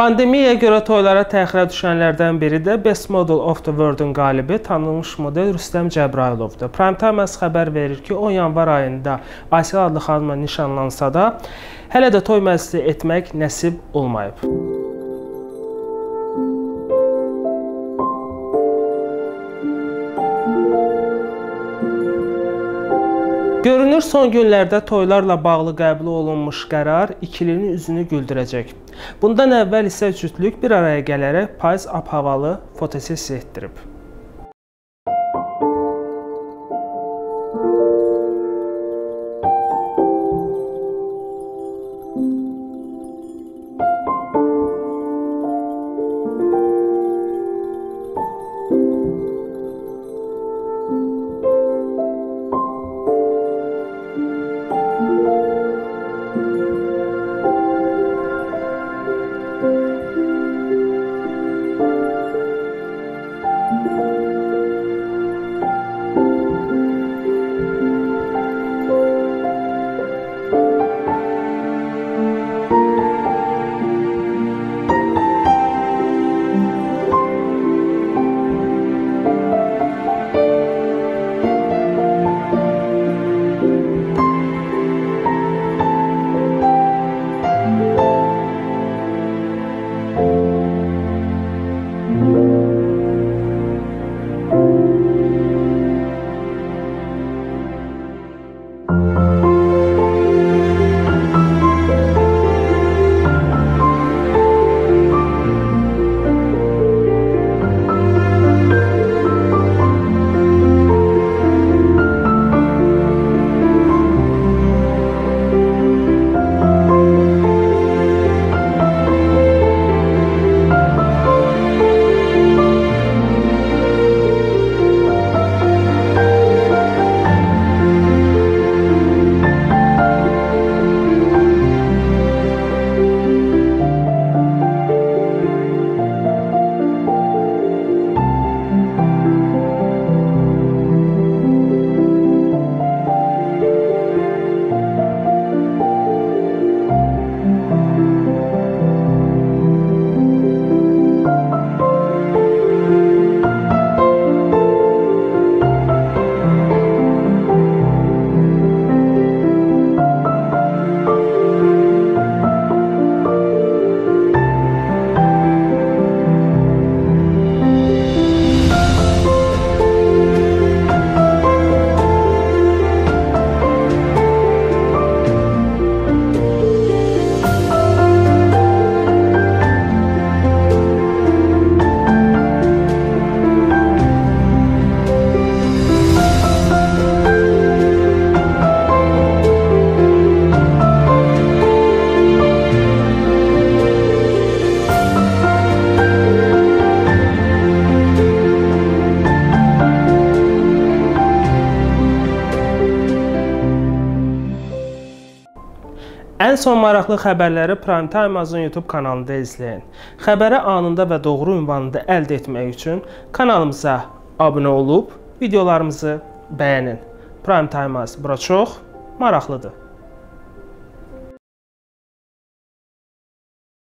Pandemiyaya görə toylara təxirə düşənlərdən biri də Best Model of the World-un qalibi tanınmış model Rüstəm Cəbrayılovdur. Prime Time xəbər verir ki, o yanvar ayında Aysel adlı xanımla nişanlansa da, hələ də toy məclisi etmək nəsib olmayıb. Görünür, son günlərdə toylarla bağlı qəbul olunmuş qərar ikilinin üzünü güldürəcək. Bundan əvvəl isə cütlük bir araya gələrək payız ab-havalı fotosessiya etdirib. Ən son maraqlı xəbərləri Prime Time-ın YouTube kanalında izləyin. Xəbəri anında və doğru ünvanında əldə etmək üçün kanalımıza abunə olub, videolarımızı bəyənin. Prime Time bura çox maraqlıdır.